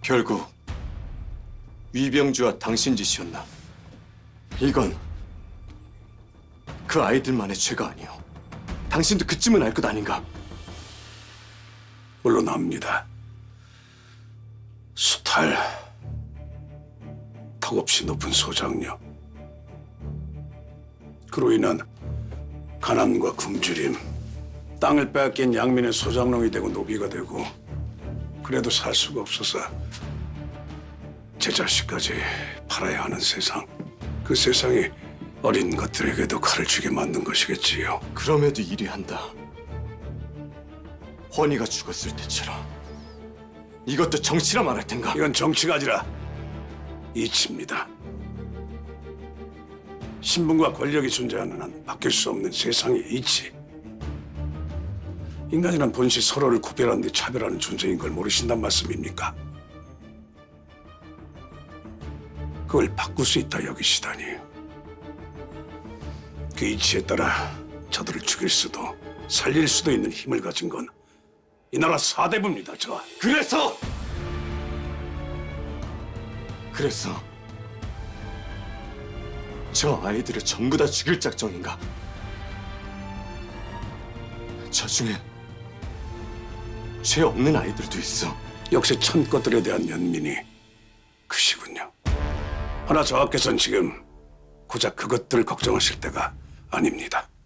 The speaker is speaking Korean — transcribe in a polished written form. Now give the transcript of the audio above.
결국 위병주와 당신 짓이었나? 이건 그 아이들만의 죄가 아니오. 당신도 그쯤은 알 것 아닌가? 물론 압니다. 수탈, 턱없이 높은 소장료, 그로 인한 가난과 굶주림, 땅을 빼앗긴 양민의 소장농이 되고 노비가 되고, 그래도 살 수가 없어서 제 자식까지 팔아야 하는 세상, 그 세상이 어린 것들에게도 칼을 쥐게 만든 것이겠지요. 그럼에도 이리 한다. 헌이가 죽었을 때처럼 이것도 정치라 말할 텐가? 이건 정치가 아니라 이치입니다. 신분과 권력이 존재하는 한 바뀔 수 없는 세상의 이치. 인간이란 본시 서로를 구별하는 데 차별하는 존재인 걸 모르신단 말씀입니까? 그걸 바꿀 수 있다 여기시다니. 그 이치에 따라 저들을 죽일 수도 살릴 수도 있는 힘을 가진 건 이 나라 사대부입니다, 저. 그래서 저 아이들을 전부 다 죽일 작정인가? 저 중에 죄 없는 아이들도 있어. 역시 천것들에 대한 연민이 크시군요. 허나 저 앞께서는 지금 고작 그것들을 걱정하실 때가 아닙니다.